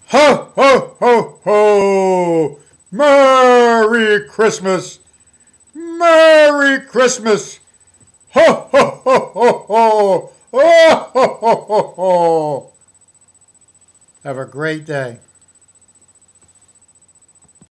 Ho, ho, ho, ho! Merry Christmas! Merry Christmas! Ho, ho, ho, ho, ho! Oh, ho, ho, ho, ho! Have a great day.